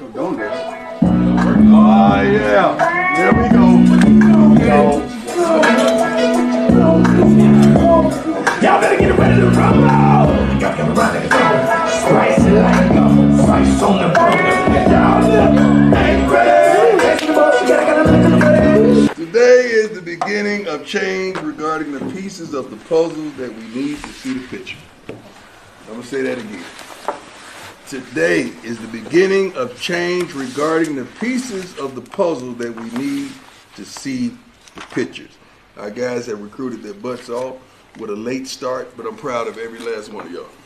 Don't do it. Oh, yeah. There we go. Y'all better get ready to rumble. Y'all get ready to go. Spice it like a spice on the burger. Y'all ain't ready. Today is the beginning of change regarding the pieces of the puzzle that we need to see the picture. I'm going to say that again. Today is the beginning of change regarding the pieces of the puzzle that we need to see the pictures. Our guys have recruited their butts off with a late start, but I'm proud of every last one of y'all.